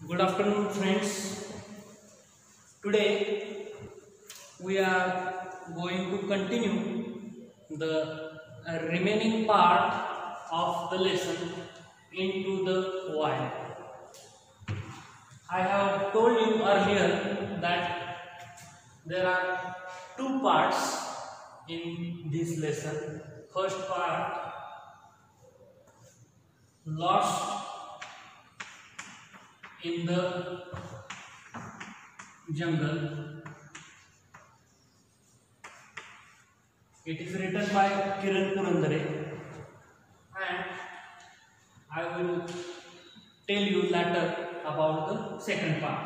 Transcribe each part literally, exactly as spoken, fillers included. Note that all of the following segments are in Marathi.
Good afternoon, friends. Today we are going to continue the remaining part of the lesson into the while. I have told you earlier that there are two parts in this lesson. First part, lost in the jungle. It is written by Kiran Purandare, and I will tell you later about the second part.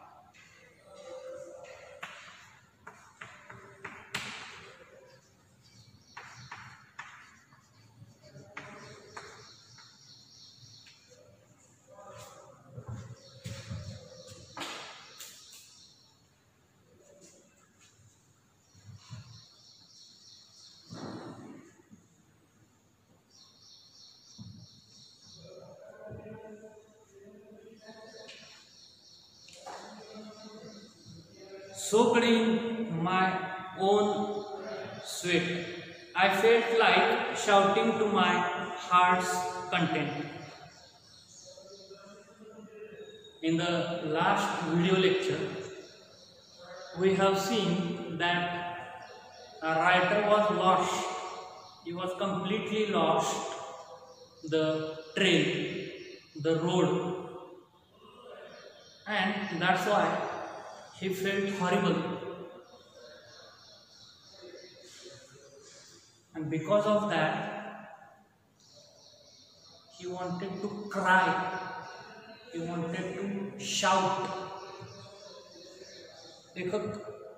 Soaked in my own sweat, I felt like shouting to my heart's content. In the last video lecture, we have seen that a writer was lost. He was completely lost the trail, the road, and that's why he felt horrible, and because of that he wanted to cry, he wanted to shout. लेखक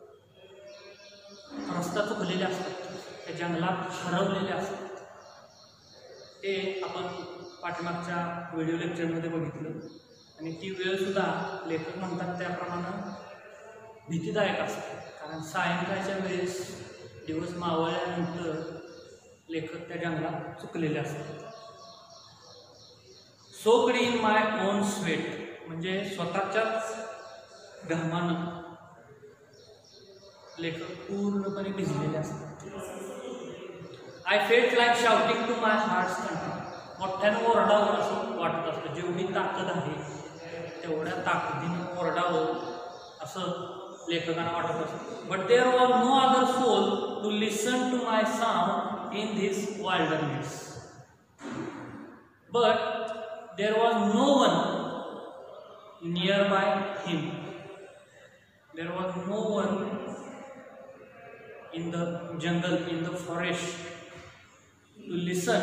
रस्ता चुकलेले असतात, त्या जंगलात हरवलेले असतात. ते आपण पाठीमागच्या व्हिडिओ लेक्चरमध्ये बघितलं, आणि ती वेळ सुद्धा लेखक म्हणतात त्याप्रमाणे भीतीदायक असते. कारण सायंकाळच्या वेळेस दिवस मावळल्यानंतर लेखक त्या जंगलात चुकलेले असतात. Soaked in my own sweat म्हणजे स्वतःच्याच घामानं लेखक पूर्णपणे भिजलेले असतात. I felt like shouting to my heart's content. मोठ्यानं ओरडावं असं वाटत असतं. जेवढी ताकद आहे तेवढ्या ताकदीनं ओरडावं असं लेखकांना वाटत असतं. But there was no other soul to listen to my sound in this wilderness. But there was no one near by him. There was no one in the jungle, in the forest to listen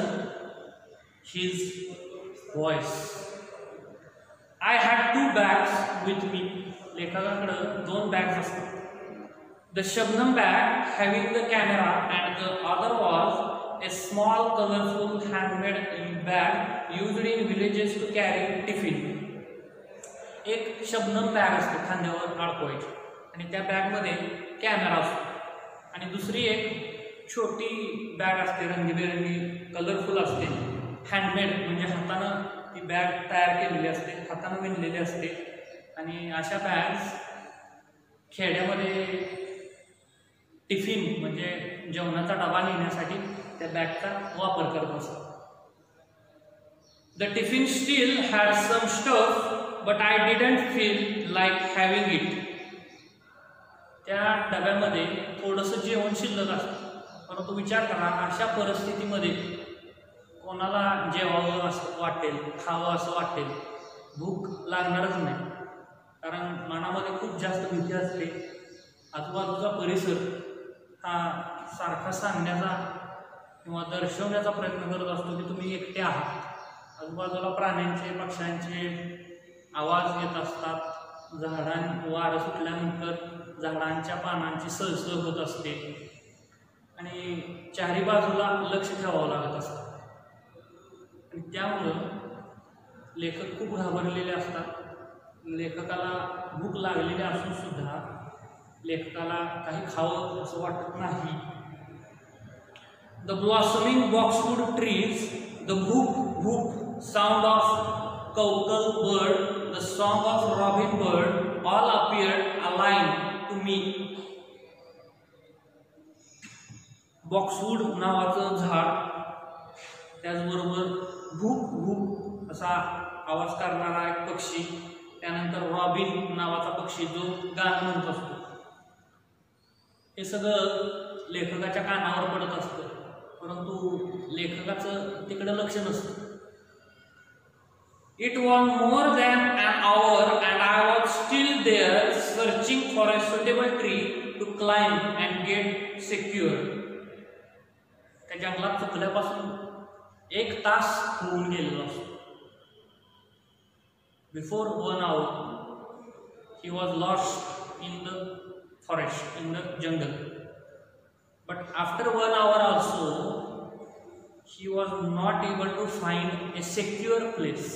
his voice. I had two bags with me. लेखकाकडे दोन बॅग्स असतात. The Shabnam bag having the camera and the other was a small colourful handmade bag used in villages to carry tiffin. एक शबनम बॅग असते खांद्यावर अडकवायची, आणि त्या बॅगमध्ये कॅमेरा असतो. आणि दुसरी एक छोटी बॅग असते, रंगीबेरंगी कलरफुल असते, हँडमेड म्हणजे हातानं ती बॅग तयार केलेली असते, हातानं विणलेली असते. आणि अशा बॅग्स खेड्यामध्ये टिफिन म्हणजे जेवणाचा डबा नेण्यासाठी त्या बॅगचा वापर करत असतात. The tiffin steel had some stuff but I didn't feel like having it. त्या डब्यामध्ये थोडंसं जेवण शिल्लक असतं, परंतु विचार करा अशा परिस्थितीमध्ये कोणाला जेवावं असं वाटेल, खावं असं वाटेल, भूक लागणारच नाही. कारण मनामध्ये खूप जास्त भीती असते. आजूबाजूचा परिसर हा सारखा सांगण्याचा किंवा दर्शवण्याचा प्रयत्न करत असतो की तुम्ही एकटे आहात. आजूबाजूला प्राण्यांचे, पक्ष्यांचे आवाज येत असतात. झाडां वारं सुटल्यानंतर झाडांच्या पानांची सळसळ होत असते, आणि चारी बाजूला लक्ष ठेवावं लागत असतं. आणि त्यामुळं लेखक खूप घाबरलेले असतात. लेखकाला भूक लागलेली असून सुद्धा लेखकाला काही खावं असं वाटत नाही. The blossoming boxwood trees, the भूक भूक sound of Kowtal bird, the song of robin bird, all appeared aligned to me. बॉक्सवूड नावाचं झाड, त्याचबरोबर भूक भूक असा आवाज करणारा एक पक्षी, त्यानंतर रॉबिन नावाचा पक्षी जो गाणं म्हणत असतो, हे सगळं लेखकाच्या कानावर पडत असतं, परंतु लेखकाचं तिकडे लक्ष नसतं. It was more than an hour and I was still there searching for a suitable tree to climb and get secure. त्या जंगलात चुकल्यापासून एक तास होऊन गेलेला असतो. Before one hour he was lost in the forest, in the jungle. But after one hour also he was not able to find a secure place.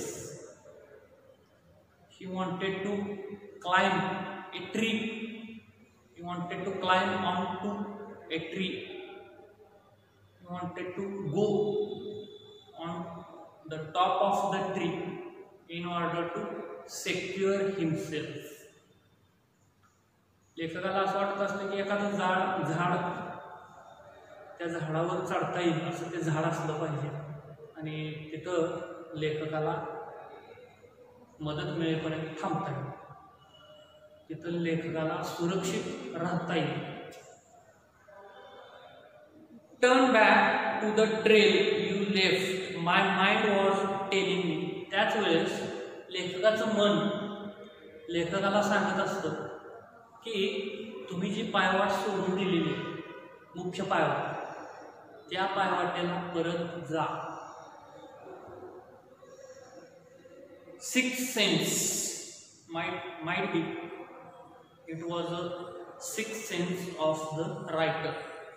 He wanted to climb a tree. He wanted to climb onto a tree. He wanted to go on the top of the tree in order to secure himself. लेखकाला असं वाटत असतं की एखादं झाड झाड त्या झाडावर चढता येईल असं ते झाड असलं पाहिजे, आणि तिथं लेखकाला मदत मिळेपर्यंत थांबता येईल, तिथं लेखकाला सुरक्षित राहता येईल. Turn back to the trail you left my mind was telling me. त्याच वेळेस लेखकाचं मन लेखकाला सांगत असतं की तुम्ही जी पायवाट सोडून दिलेली मुख्य पायवाट, त्या पायवाटेला परत जा. Sixth sense might might be it was a sixth sense of the writer,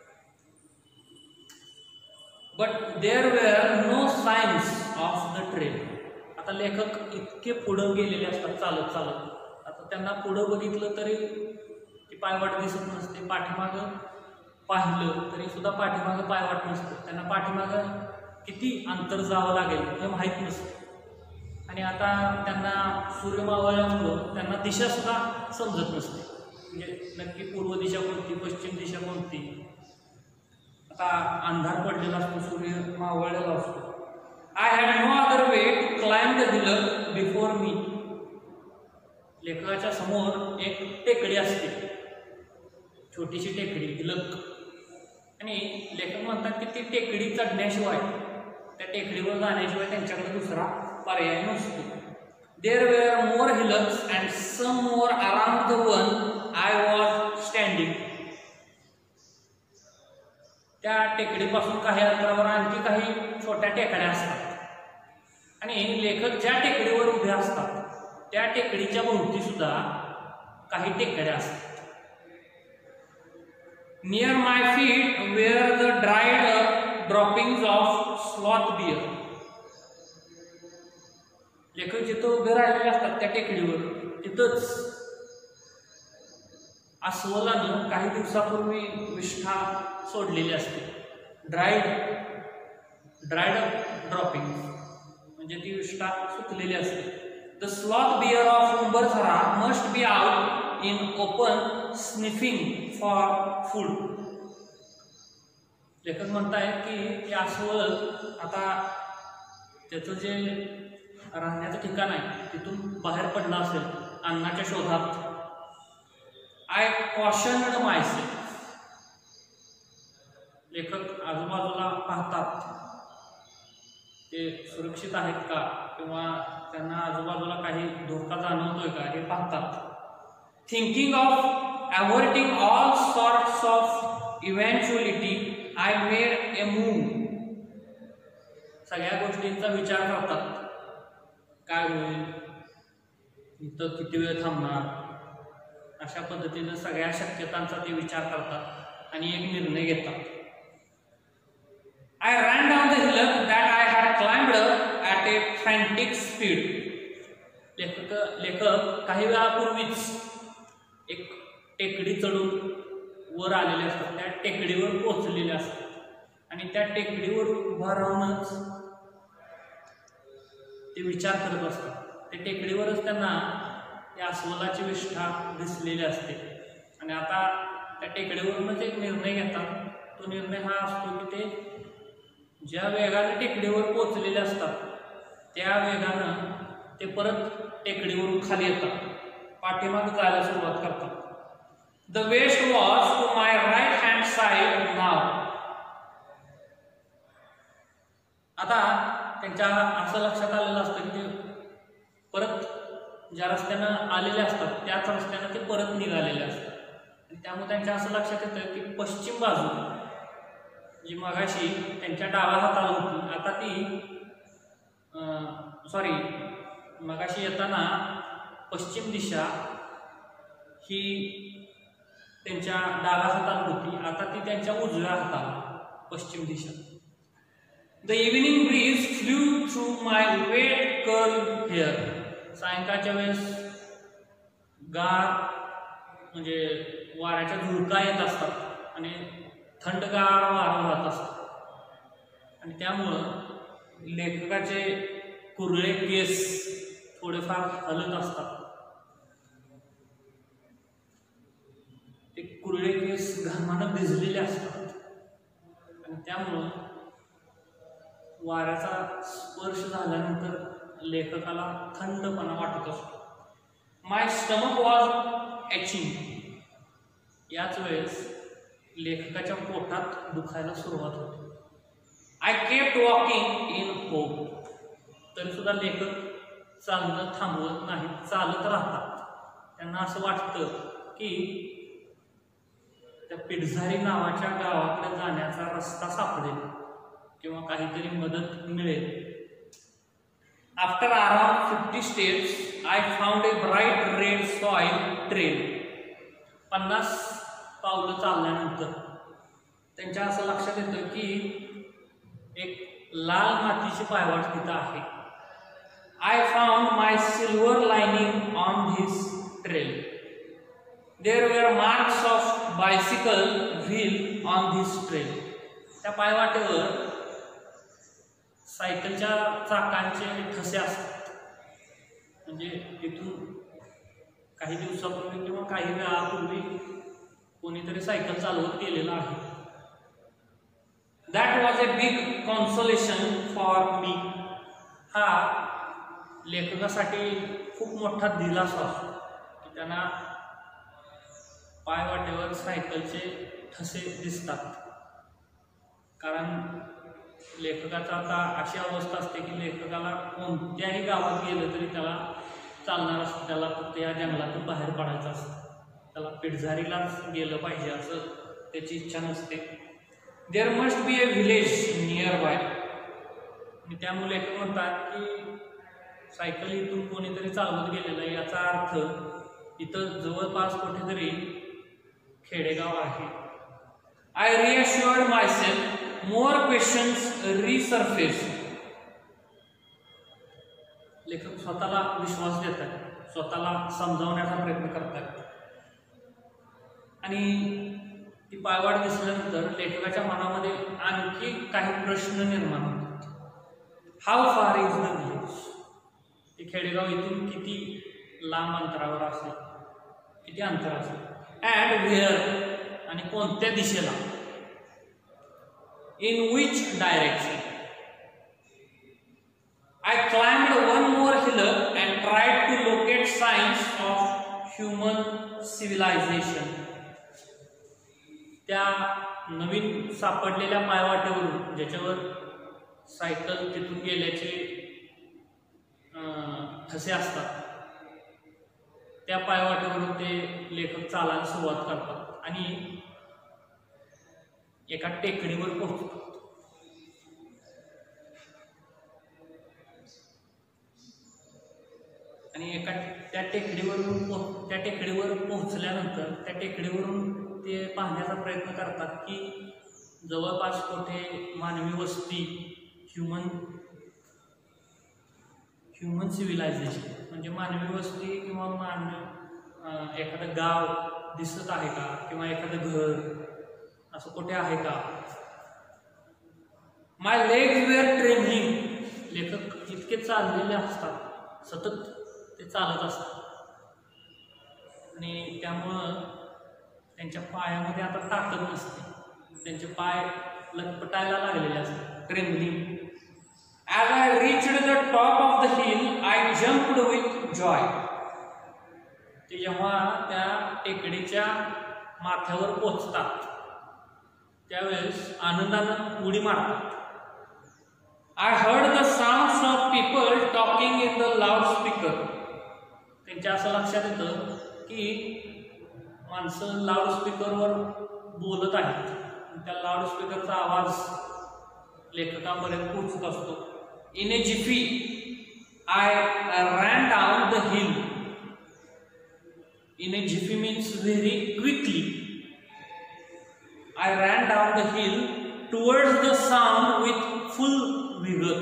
but there were no signs of the trail. आता लेखक इतके पुढे गेलेले असतात चालत चालत, आता त्यांना पुढे बघितलं तरी ती पायवाट दिसत नसते, पाठीमागं पाहिलं तरी सुद्धा पाठीमागं पायवाट नसते, त्यांना पाठीमागं किती अंतर जावं लागेल हे माहीत नसतं, आणि आता त्यांना सूर्य मावळल्यामुळं त्यांना दिशा सुद्धा समजत नसते, म्हणजे नक्की पूर्व दिशा कोणती, पश्चिम दिशा कोणती. आता अंधार पडलेला असतो, सूर्य मावळलेला असतो. I had no other way to climb the hillock before me. लेखकाच्या समोर एक टेकडी असते, छोटीशी टेकडी हिलक, आणि लेखक म्हणतात की ती टेकडी चढण्याशिवाय, त्या टेकडीवर जाण्याशिवाय त्यांच्याकडे दुसरा पर्याय नसतो. There were more hillocks and some more around the one I was standing. त्या टेकडीपासून काही अंतरावर आणखी काही छोट्या टेकड्या असतात, आणि लेखक ज्या टेकडीवर उभे असतात त्या टेकडीच्या भोवती सुद्धा काही टेकड्या असतात. Near my feet were the dried up droppings of sloth bear. लेखक जिथं उभे राहिलेले असतात त्या टेकडीवर, तिथंच अस्वलानं काही दिवसापूर्वी विष्ठा सोडलेली असते. ड्राईड ड्राईड अप ड्रॉपिंग म्हणजे ती विष्ठा सुकलेली असते. The sloth bear of Umbarthara must be out in open sniffing for food. लेखक म्हणतायत की अस्वल आता त्याचं जे राहण्याचं ठिकाण आहे तिथून बाहेर पडला असेल अन्नाच्या शोधात. I cautioned myself. लेखक आजूबाजूला पाहतात, ते सुरक्षित आहेत का किंवा त्यांना आजूबाजूला काही धोका जाणवतोय का हे पाहतात. Thinking of avoiding all sorts of eventuality I made a move. सगळ्या गोष्टींचा विचार करतात, काय होईल, इथं किती वेळ थांबणार, अशा पद्धतीनं सगळ्या शक्यतांचा ते विचार करतात आणि एक निर्णय घेतात. I ran down the hillock that I had climbed at a frantic speed. लेखक लेखक काही वेळापूर्वीच एक टेकडी चढून वर आलेले असतात, त्या टेकडीवर पोहोचलेले असतात, आणि त्या टेकडीवर उभा राहूनच ते विचार करत असतात. ते टेकडीवरच त्यांना या अस्वलाची विष्ठा दिसलेली असते आणि आता त्या टेकडीवरूनच एक निर्णय घेतात. तो निर्णय हा असतो की ते ज्या वेगाने टेकडीवर पोचलेले असतात त्या वेगानं ते परत टेकडीवरून खाली येतात, पाठीमागे जायला सुरुवात करतात. The west was to my right hand side नाव. आता त्यांच्या असं लक्षात आलेलं असतं की ते परत ज्या रस्त्यानं आलेले असतात त्याच रस्त्यानं ते परत निघालेले असतात आणि त्यामुळे त्यांच्या असं लक्षात येतं की पश्चिम बाजू जी मगाशी त्यांच्या डाव्या हाताला होती आता ती सॉरी मगाशी येताना पश्चिम दिशा ही त्यांच्या डाव्या हाताला होती, आता ती त्यांच्या उजव्या हाताला पश्चिम दिशा. The evening breeze flew through my wet curl hair. सायंकाळच्या वेळेस गार म्हणजे वाऱ्याच्या झुळका येत असतात आणि थंडगार वारा वाहत असतात आणि त्यामुळं लेखकाचे कुरळे केस थोडेफार हलत असतात. ते कुरळे केस घामानं भिजलेले असतात आणि त्यामुळं वाऱ्याचा स्पर्श झाल्यानंतर लेखकाला थंडपणा वाटत असतो. My stomach was aching. याच वेळेस लेखकाच्या पोटात दुखायला सुरुवात होते. I kept walking in hope. तरी सुद्धा लेखक चालणं थांबवत नाही, चालत राहतात. त्यांना असं वाटतं की त्या पिठझारी नावाच्या गावाकडे जाण्याचा रस्ता सापडेल किंवा काहीतरी मदत मिळेल. After around fifty steps I found a bright red soil trail. पन्नास पावलं चालल्यानंतर त्यांच्या असं लक्षात येतं की एक लाल मातीची पायवाट तिथं आहे. I found my silver lining on this trail. There were marks of bicycle wheel on this trail. त्या पायवाटेवर सायकलच्या चाकांचे ठसे असतात. म्हणजे तिथून काही दिवसापूर्वी किंवा काही वेळापूर्वी कोणीतरी सायकल चालवत गेलेला आहे. That was a big consolation for me. हा लेखकासाठी खूप मोठा दिलासा असतो की त्यांना पायवाटेवर सायकलचे ठसे दिसतात. कारण लेखकाचा आता अशी अवस्था असते की लेखकाला कोणत्याही गावात गेलं तरी त्याला चालणार असतं, त्याला फक्त या जंगलातून बाहेर पडायचं असतं, त्याला पिठझारीलाच गेलं पाहिजे असं त्याची इच्छा नसते. There must be a village near by. आणि त्यामुळे लेखक म्हणतात की सायकल इथून कोणीतरी चालवत गेलेलं आहे याचा अर्थ इथं जवळपास कुठेतरी खेडेगाव आहे. I reassured myself. More questions resurface. लेखक स्वतःला विश्वास देतात, स्वतःला समजावण्याचा प्रयत्न करतात आणि ती पायवाट दिसल्यानंतर लेखकाच्या मनामध्ये आणखी काही प्रश्न निर्माण होतात. How far is the village. ते खेडेगाव इथून किती लांब अंतरावर असेल, किती अंतर असेल. And where. आणि कोणत्या दिशेला. In which direction. I climbed one more hillock and tried to locate signs of human civilization. त्या नवीन सापडलेल्या पायवाटेवरून ज्याच्यावर सायकल तिथून गेल्याचे ठसे असतात त्या पायवाटेवरून ते लेखक चालायला सुरुवात करतात आणि एका टेकडीवर पोहोचतात. आणि एका त्या टेकडीवरून पोह त्या टेकडीवर पोहोचल्यानंतर त्या टेकडीवरून ते पाहण्याचा प्रयत्न करतात की जवळपास कुठे मानवी वस्ती, ह्युमन ह्युमन सिव्हिलायझेशन म्हणजे मानवी वस्ती किंवा मानवी एखादं गाव दिसत आहे का किंवा एखादं घर असं कुठे आहे का. My legs were trembling. लेखक इथं इतके चाललेले असतात, सतत ते चालत असतात आणि त्यामुळं त्यांच्या पायामध्ये आता ताकद नसते, त्यांचे पाय लटपटायला लागलेले असतात, trembling. As I reached the top of the hill, I jumped with joy. ते जेव्हा त्या टेकडीच्या माथ्यावर पोचतात त्यावेळेस आनंदानं उडी मारतात. I heard the sounds of people talking in the loudspeaker. त्यांच्या असं लक्षात येतं की माणसं लाऊडस्पीकरवर बोलत आहेत. त्या लाऊडस्पीकरचा आवाज लेखकापर्यंत पोहोचत असतो. In a jiffy, I ran down the hill. In a jiffy means very quickly. I ran down the hill towards the sound with full vigor.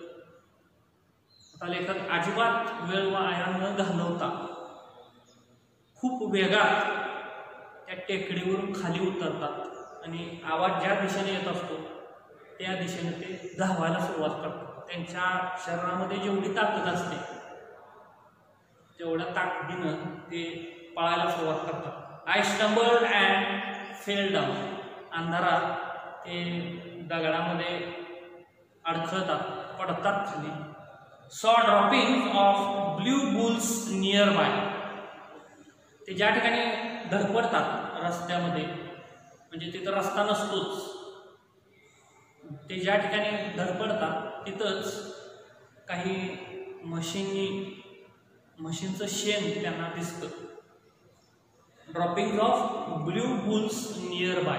आता लेखक अजिबात वेळ वाया न घालवता खूप वेगात त्या टेकडीवरून खाली उतरतात आणि आवाज ज्या दिशेने येत असतो त्या दिशेने ते धावायला सुरुवात करतात. त्यांच्या शरीरामध्ये जेवढी ताकद असते तेवढ्या ताकदीनं ते पळायला सुरुवात करतात. I stumbled and fell down. अंधारात ते दगडामध्ये अडखळतात, पडतात खाली. Saw dropping of blue bulls near by. ते ज्या ठिकाणी धडपडतात रस्त्यामध्ये, म्हणजे तिथं रस्ता नसतोच, ते ज्या ठिकाणी धडपडतात तिथंच काही मशीनी मशीनचं शेण त्यांना दिसतं. Dropping of blue bulls near by.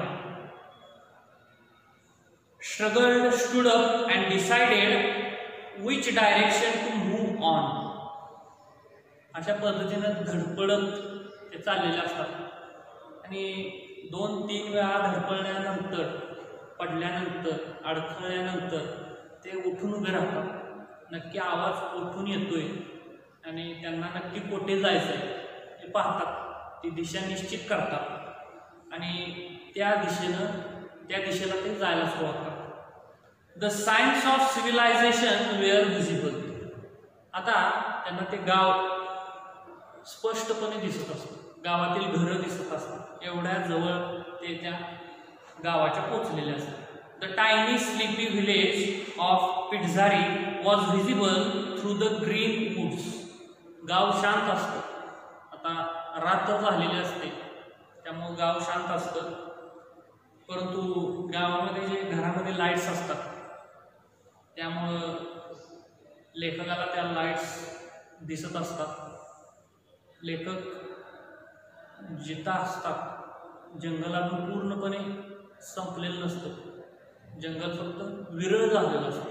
Struggled, stood up and decided which direction to move on. अशा पद्धतीनं धडपडत ते चाललेले असतात आणि दोन तीन वेळा धडपडल्यानंतर, पडल्यानंतर, अडखळल्यानंतर ते उठून उभे राहतात. नक्की आवाज कुठून येतोय आणि त्यांना नक्की कोठे जायचं आहे ते पाहतात, ती दिशा निश्चित करतात आणि त्या दिशेनं त्या दिशेला ते जायला सुरुवात करतात. The signs of civilisation were visible. आता त्यांना ते गाव स्पष्टपणे दिसत असतं, गावातील घरं दिसत असतात, एवढ्या जवळ ते त्या गावाच्या पोचलेले असतात. The tiny sleepy village of Pitezari was visible through the green woods. गाव शांत असतं. आता रात्र झालेली असते त्यामुळं गाव शांत असतं, परंतु गावामध्ये जे घरामध्ये लाईट्स असतात त्यामुळं लेखकाला त्या लाईट्स दिसत असतात. लेखक जिथं असतात जंगलातून पूर्णपणे संपलेलं नसतं, जंगल फक्त विरळ झालेलं असतं.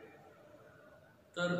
तर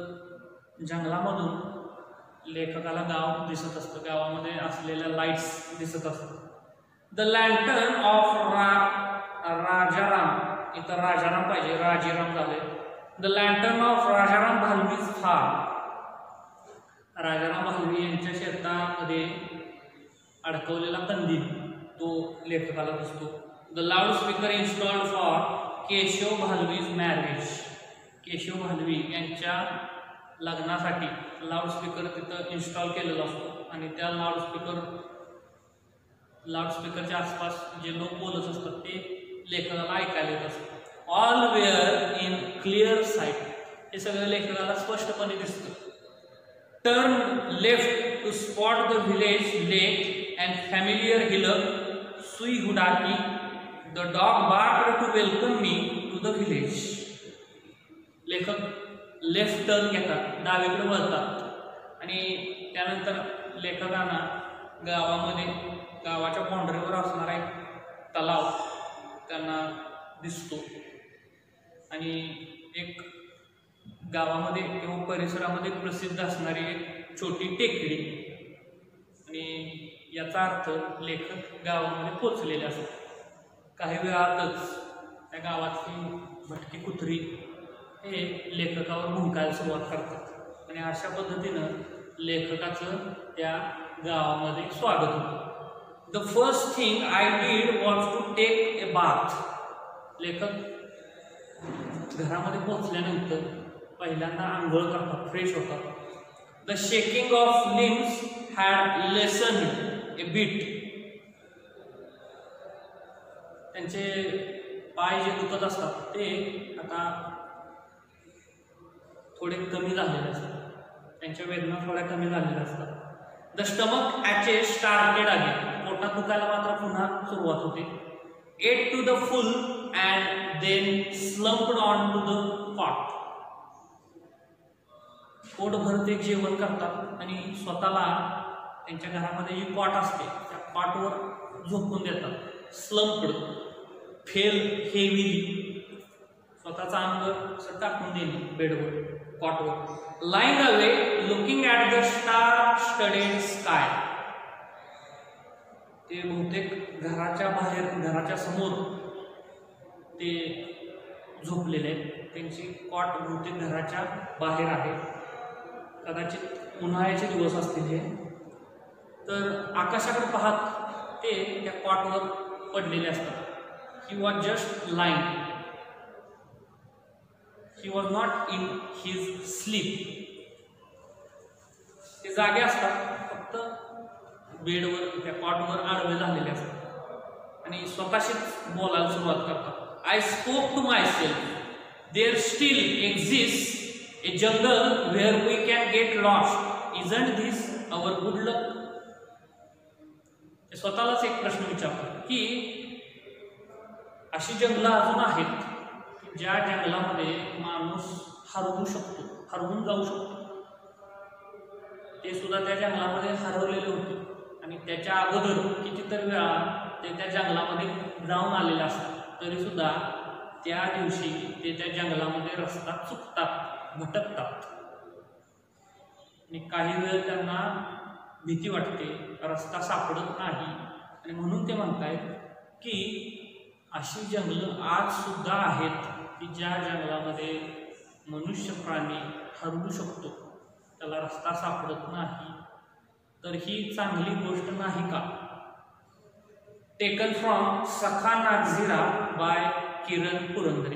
जंगलामधून लेखकाला गाव दिसत असतं, गावामध्ये असलेल्या लाईट्स दिसत असतात. द लँटर्न ऑफ रा राजाराम, इथं राजाराम पाहिजे, राजीराम झाले. The lantern of Rajaram Bhalvi's farm. Rajaram Bhalvi यांच्या शेतामध्ये अडकवलेला कंदील तो लेखकाला दिसतो. The loud speaker installed for Keshav Bhalvi's marriage. Keshav Bhalvi यांच्या लग्नासाठी लाऊडस्पीकर तिथं इन्स्टॉल केलेला असतो आणि त्या लाऊडस्पीकर लाऊडस्पीकरच्या आसपास जे लोक बोलत असतात ते लेखकाला ऐकायला येत असतात. All were in clear sight. हे सगळं लेखकाला स्पष्टपणे दिसतं. Turn left to spot the village lake and familiar hillock Sui Hudaki. The dog barked to welcome me to the village. लेखक लेफ्ट टर्न घेतात, डावीकडे वळतात आणि त्यानंतर लेखकांना गावामध्ये गावाच्या बाउंड्रीवर असणारा एक तलाव त्यांना दिसतो आणि एक गावामध्ये किंवा परिसरामध्ये प्रसिद्ध असणारी एक छोटी टेकडी. आणि याचा अर्थ लेखक गावामध्ये पोचलेले असतात. काही वेळातच त्या गावातली भटकी कुत्री हे लेखकावर भुंकायला सुरुवात करतात आणि अशा पद्धतीनं लेखकाचं त्या गावामध्ये स्वागत होतं. The first thing I did was to take a bath. लेखक घरामध्ये पोचल्यानंतर पहिल्यांदा आंघोळ करतात, फ्रेश होतात. The shaking of limbs had lessened a bit. त्यांचे पाय जे दुखत असतात ते आता थोडे कमी झालेले असतात, त्यांच्या वेदना थोड्या कमी झालेल्या असतात. The stomach aches started again. पोटात दुखायला मात्र पुन्हा सुरुवात होते. Ate to the full and then slumped on to the cot. पोटभर ते जेवण करतात आणि स्वतःला त्यांच्या घरामध्ये जी कॉट असते त्या कॉटवर झोपून देतात. स्लम्प्ड, फेल हेवीली, स्वतःचा अंग असं टाकून देणे बेडवर, कॉटवर. Lying away looking at the star studded sky. ते बहुतेक घराच्या बाहेर, घराच्या समोर ते झोपलेले आहेत. त्यांची कॉट बहुतेक घराच्या बाहेर आहे. कदाचित उन्हाळ्याचे दिवस असतील हे. तर आकाशाकडे पाहत ते त्या कॉटवर पडलेले असतात. He was just lying. He was not in his sleep. ते जागे असतात, फक्त बेडवर त्या कॉटवर आडवे झालेले असतात आणि स्वतःशीच बोलायला सुरुवात करतात. I spoke to myself, there still exist a jungle where we can get lost. Isn't this our good luck. स्वतःलाच एक प्रश्न विचारतात की अशी जंगलं अजून आहेत की ज्या जंगलामध्ये माणूस हरवू शकतो, हरवून जाऊ शकतो. ते सुद्धा त्या जंगलामध्ये हरवलेले होते आणि त्याच्या अगोदर कितीतरी वेळा ते त्या जंगलामध्ये जाऊन आलेले असतात. तरी सुद्धा त्या दिवशी ते त्या जंगलामध्ये रस्ता चुकतात, भटकतात आणि काही वेळ त्यांना भीती वाटते, रस्ता सापडत नाही आणि म्हणून ते म्हणतायत की अशी जंगलं आज सुद्धा आहेत की ज्या जंगलामध्ये मनुष्य प्राणी हरवू शकतो, त्याला रस्ता सापडत नाही. तर ही चांगली गोष्ट नाही का? टेकन फ्रॉम सखा नागझिरा बाय किरण पुरंदरे.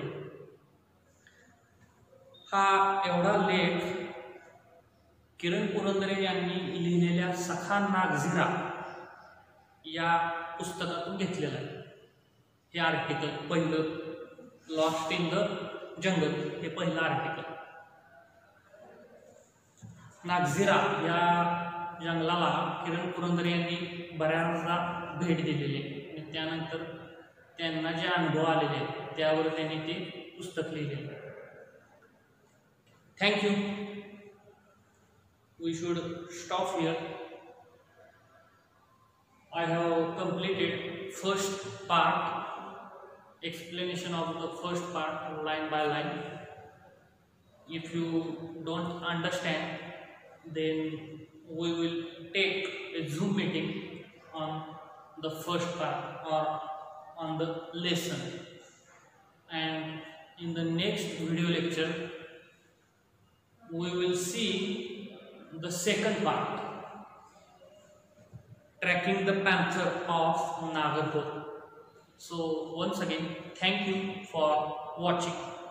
हा एवढा लेख किरण पुरंदरे यांनी लिहिलेल्या सखा नागझिरा या पुस्तकातून घेतलेलं आहे. हे आर्टिकल पहिलं, लॉस्ट इन द जंगल हे पहिलं आर्टिकल. नागझिरा या जंगलाला किरण पुरंदरे यांनी बऱ्याचदा भेट दिलेली आहे आणि त्यानंतर त्यांना जे अनुभव आलेले आहेत त्यावर त्यांनी ते पुस्तक लिहिलेले आहे. Thank you. We should stop here. I have completed first part, explanation of the first part line by line. If you don't understand, then we will take a Zoom meeting on the first part or on the lesson. And in the next video lecture, we will see the second part, tracking the panther of Nagarhole. So once again, thank you for watching.